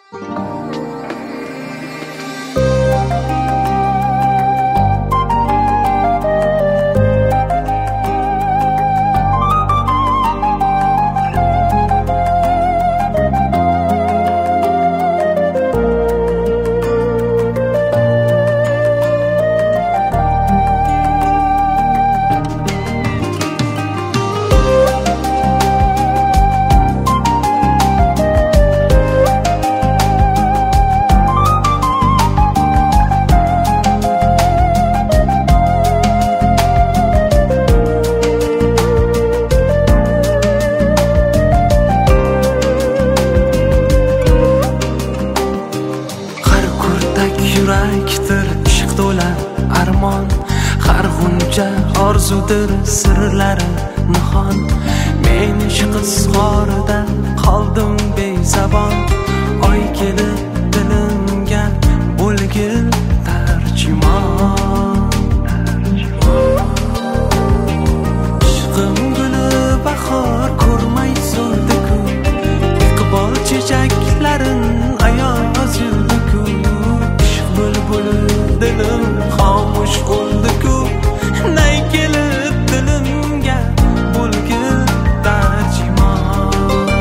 yurakdir ishq to'la armon, har g'uncha orzudir sirlari nihon. Men ishq izhorida qoldim bezabon, oy kelib dilimga bo'lgil tarjimon. Ishqim guli bahor ko'rmay so'ldi-ku, iqbol chechaklarin ayoz yuldi-ku. Dilim xomush o'ldi-ku, nay kelib dilimga bo'lgil tarjimon.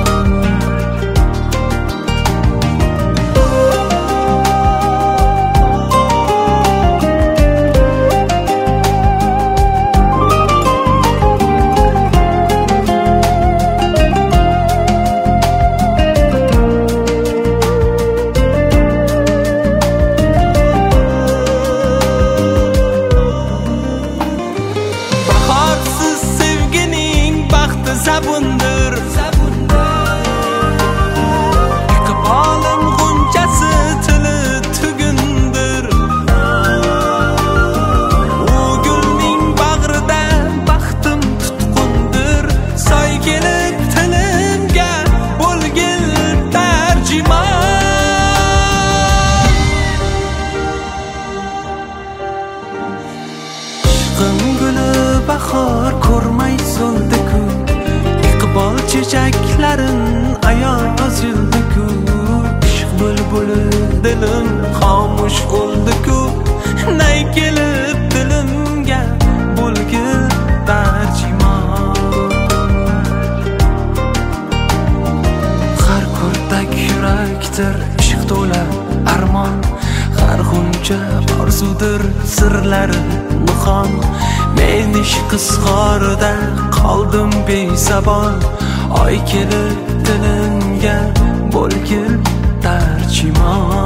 Zabundir iqbolim g'unchasi tili tugundir. U gulning bag'rida baxtim tutqundir. Soy kelib tilimga bo'lgil tarjimon. Ishqim guli bahor ko'rmay so'ldi-ku, iqbol chechaklarin ayoz yuldi-ku. Ishq bulbuli dilim xomush o'ldi-ku, nay kelib dilimga bo'lgil tarjimon. Har ko'rdak yurakdir ishq to'la armon, har g'uncha orzudir sirlari nihon. Men ishq izhorida qoldim bezabon, oy kelib dilimga bo'lgil tarjimon.